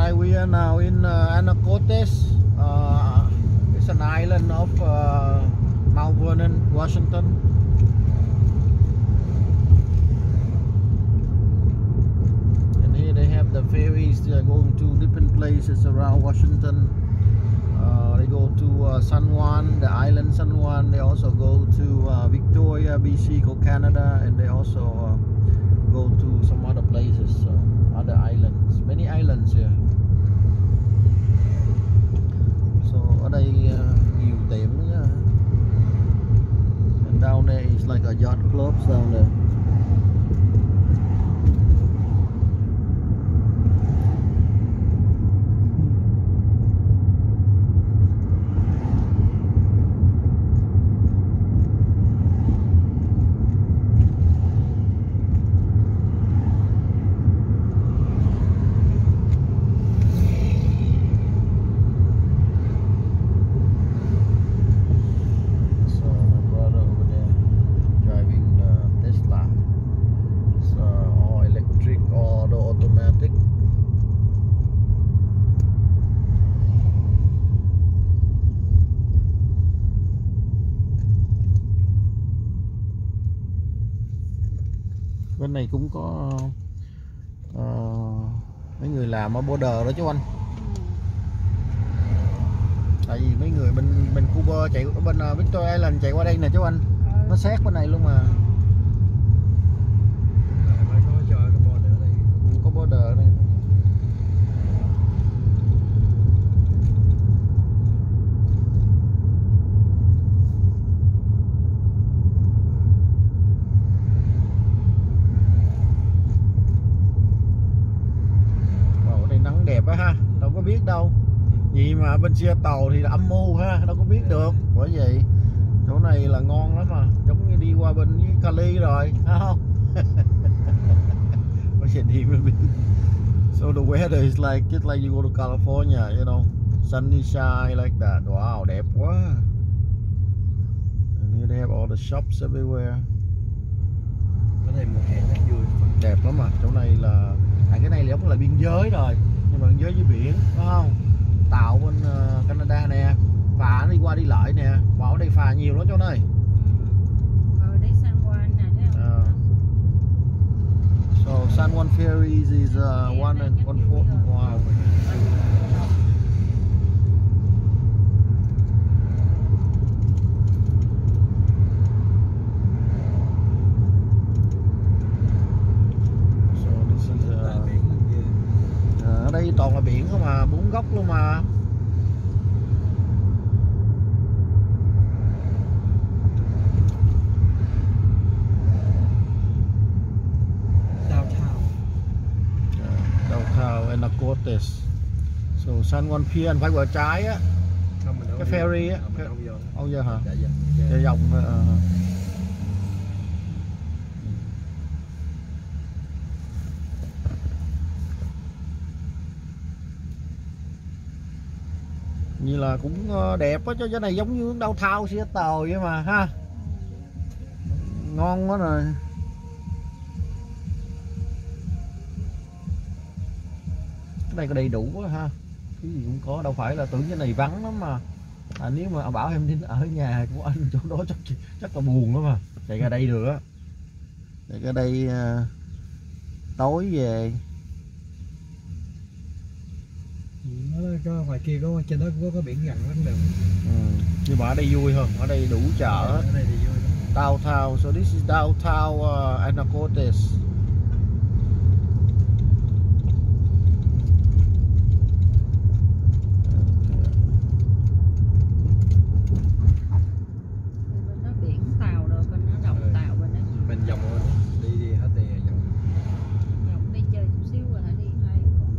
Alright, we are now in Anacortes. It's an island of Mount Vernon, Washington. And here they have the ferries. They are going to different places around Washington. They go to San Juan, the island San Juan. They also go to Victoria, BC, Canada, and they also go to some other places, other islands. Many islands here. So ở đây nhiều tiệm đó nha. And down there is like a yacht club down there. Bên này cũng có mấy người làm ở border đó chú anh. Tại vì mấy người bên Cuba chạy bên Victoria Island chạy qua đây nè chú anh. Nó sát bên này luôn mà. Có border ở đây. Đẹp á ha, đâu có biết đâu. Vì mà bên Seattle thì là âm mưu ha, đâu có biết được. Bởi vậy chỗ này là ngon lắm mà, giống như đi qua bên với Cali rồi, thấy không? Bởi vậy đi mới biết. So the weather is like just like you go to California, you know, sunny side like that. Wow, đẹp quá. And here they have all the shops everywhere. Ở đây mùa hè rất vui. Đẹp lắm mà, chỗ này là cái này giống là biên giới rồi. Nhưng mà biên giới với biển, phải không? Tàu bên Canada nè, phà nó đi qua đi lại nè, mà ở đây phà nhiều lắm chỗ này. Ở đây San Juan nè, thấy không? So San Juan ferries is one fourth. Wow. Ở đây toàn là biển không mà, bốn góc luôn mà. Downtown Anacortes. So San Juan Pier anh phải qua trái á. Cái ferry á. Âu giờ hả? Dạ dòng. Như là cũng đẹp á, chứ cái này giống như downtown Seattle vậy mà ha. Ngon quá rồi. Cái này có đầy đủ quá ha. Cái gì cũng có, đâu phải là tưởng cái này vắng lắm mà. Nếu mà bảo em đi ở nhà của anh chỗ đó chắc là buồn lắm mà. Chạy ra đây được á. Chạy ra đây tối về. Có ngoài kia có trên đó có biển gần lắm được. Nhưng mà ở đây vui hơn, ở đây đủ chợ. Ở đây thì vui lắm. Downtown, so this is downtown Anacortes. Bên đó biển tàu rồi, bên đó động tàu, bên đó gì? Bên dòng rồi, đi hết thì dòng. Dòng đi chơi chút xíu rồi hả, đi hay.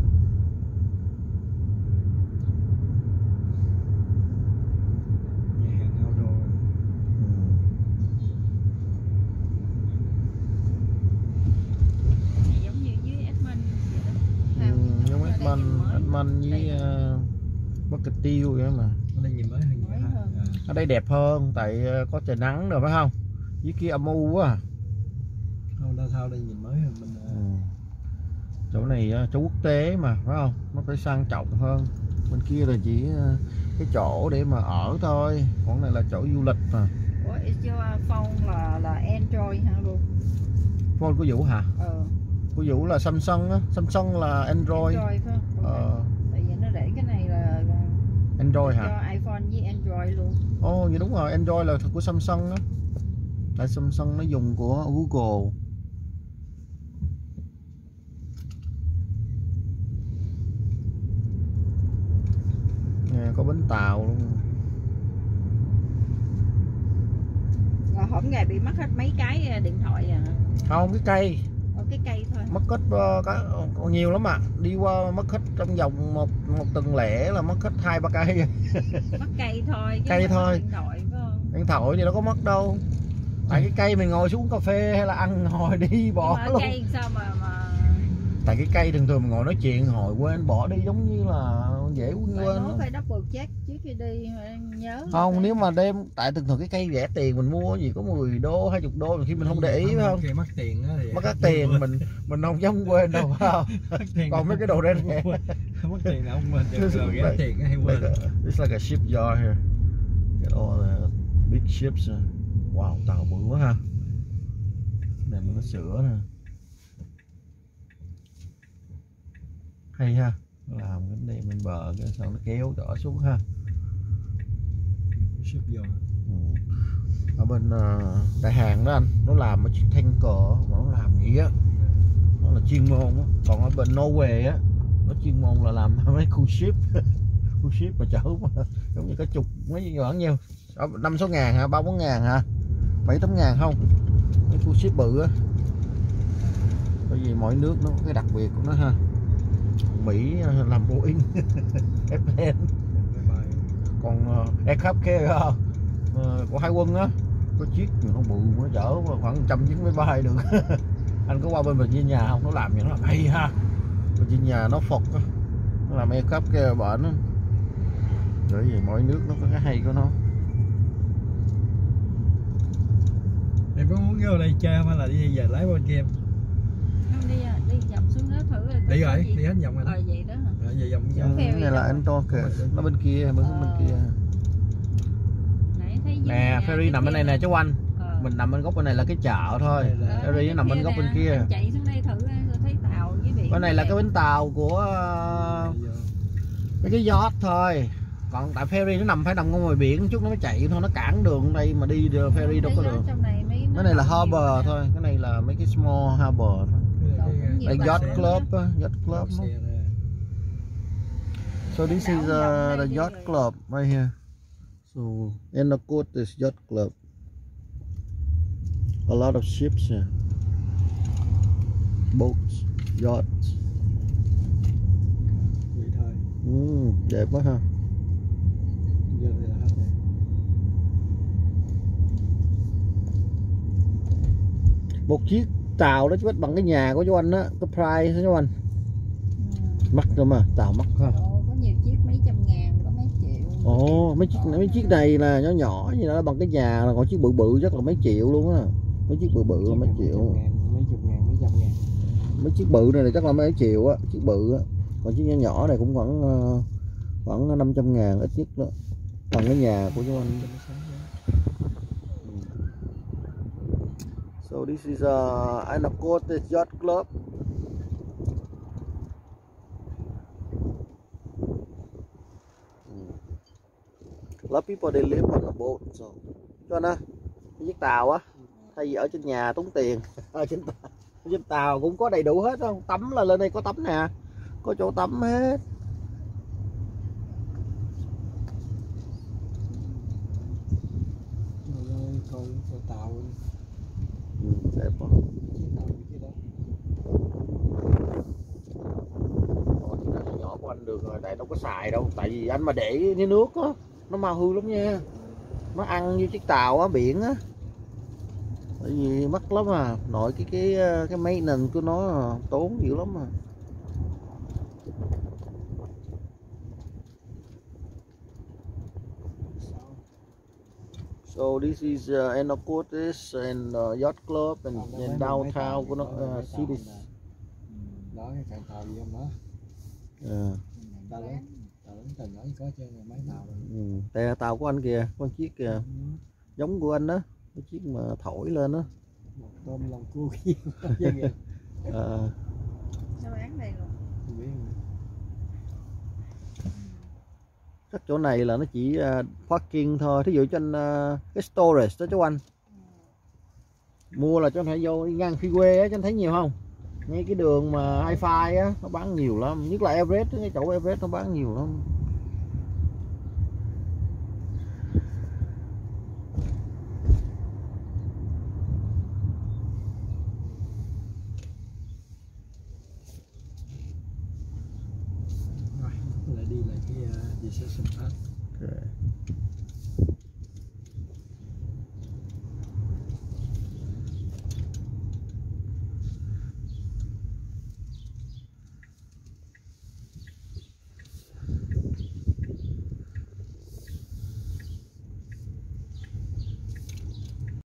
Edmond với Bắc Cực Tiêu vậy mà. Ở đây nhìn mới hơn nhiều ha. Ở đây đẹp hơn tại có trời nắng rồi phải không? Dưới kia âm u quá. Không, đa sao đây nhìn mới hơn mình. Chỗ này chỗ quốc tế mà phải không, nó phải sang trọng hơn. Bên kia là chỉ cái chỗ để mà ở thôi, còn này là chỗ du lịch mà. Ủa, is your phone là Android hả luôn? Phone của Vũ hả? Của Vũ là Samsung á, Samsung là Android. Android phải không? Tại vì nó để cái này là Android hả? cho iPhone với Android luôn. Ồ, vậy đúng rồi, Android là của Samsung á. Tại Samsung nó dùng của Google. Nè, có bến tàu luôn. Rồi hổm ngày bị mất hết mấy cái điện thoại à? Không, cái cây. Cái cây thôi. Mất hết còn nhiều lắm ạ. Đi qua mất hết trong vòng một tuần lễ là mất hết 2-3 cây. Mất cây thôi. Cây thôi. Điện thoại phải không? Điện thoại thì nó có mất đâu. Tại cái cây mình ngồi xuống cà phê hay là ăn ngồi đi bỏ nhưng luôn. Cây sao mà Tại cái cây thường thường mình ngồi nói chuyện hồi quên bỏ đi, giống như là dễ quên. Phải double check trước khi đi nhớ. Không, nếu mà đem tại thường thường cái cây rẻ tiền mình mua gì có 10 đô 20 đô mà khi mình không để ý phải không? Mất tiền á thì mất hết tiền mình không dám quên đâu phải không? Còn mấy cái đồ rẻ rẻ mất tiền là không quên được, rẻ tiền hay quên. It's like a shipyard here. Get all the big ships. Wow, tàu bự quá ha. Này mình có sữa nè. Hay ha, làm cái này bên bờ cái sau nó kéo trở xuống ha. Ở bên Đại Hàn đó anh, nó làm một chiếc tanker mà nó làm gì á, nó là chuyên môn á. Còn ở bên Norway á, nó chuyên môn là làm mấy khu ship khu ship mà chở mà giống như cái chục mấy bao nhiêu 5-6 ngàn hả, 3-4 ngàn hả, 7-8 ngàn không, mấy khu ship bự á. Bởi vì mỗi nước nó có cái đặc biệt của nó ha. Mỹ làm Boeing Airplane, còn aircraft kia của hải quân á có chiếc nó bự, nó chở khoảng 100 chiếc máy bay được. Anh có qua bên Virginia không, nó làm vậy nó làm hay ha. Virginia nó Phật á, nó làm aircraft kia bển á. Bởi vì mỗi nước nó có cái hay của nó. Em có muốn vô đây chơi không hay là đi về lái bên kia? Không, đi dọc xuống đó thử rồi. Đi rồi, đi hết vòng rồi. Vậy đó hả? Về vòng Cái này là anh to kìa, nó bên kia, bên kia. Nè, ferry nằm bên này nè chú anh. Mình nằm bên góc bên này là cái chợ thôi. Ferry nó nằm bên góc bên kia. Chạy xuống đây thử thấy tàu với biển. Bên này là cái bến tàu của mấy cái yacht thôi. Còn tại ferry nó phải nằm ngoài biển chút nó mới chạy thôi, nó cản đường đây mà đi ferry đâu có được. Cái này là harbor thôi, cái này là mấy cái small harbor thôi. Đây yacht club, yacht club. So this is the yacht club right here. So Enakot is yacht club. A lot of ships here. Boats, yachts. Vậy thôi. Đẹp quá ha. Giờ thì là hết rồi. Một chiếc tàu đó chứ bằng cái nhà của chú anh á, cái price đó chú anh. Mắc nữa mà, tàu mắc ha. Có nhiều chiếc mấy trăm ngàn, có mấy triệu. Ồ, mấy chiếc này là nhỏ nhỏ như đó bằng cái nhà, là còn chiếc bự bự chắc là mấy triệu luôn á. Mấy chiếc bự bự là mấy triệu. Mấy chục ngàn, mấy trăm ngàn. Mấy chiếc bự này chắc là mấy triệu á, chiếc bự á. Còn chiếc nhỏ nhỏ này cũng khoảng 500 ngàn ít nhất đó. Bằng cái nhà của chú anh. So this is Enakot Yacht Club. A lot of people they live on a boat. So cho nên cái chiếc tàu á, thay vì ở trên nhà tốn tiền, ở trên tàu cũng có đầy đủ hết không? Tắm là lên đây có tắm nè, có chỗ tắm hết. Con tàu đẹp quá. Chiếc nào nhỏ của anh được rồi, tại đâu có xài đâu, tại vì anh mà để cái nước á nó mau hư lắm nha, nó ăn như chiếc tàu á biển á, tại vì mắc lắm à, nội cái maintenance của nó tốn dữ lắm à. So this is Enakot and Yacht Club and downtown của nó cities. Đó cái cài tàu gì không đó. Tàu lớn tàu nhỏ có trên máy tàu rồi. Tàu của anh kìa, con chiếc kìa, giống của anh đó, cái chiếc mà thổi lên đó. Một tôm lòng cua kia. Nó bán đây luôn. Không biết. Chắc chỗ này là nó chỉ parking thôi, thí dụ cho anh cái storage đó chú anh. Mua là cho anh phải vô ngang freeway á, cho anh thấy nhiều không? Ngay cái đường mà hi-fi á, nó bán nhiều lắm, nhất là Everest, cái chỗ Everest nó bán nhiều lắm. Rồi, lại đi lại cái reception pass. Okay.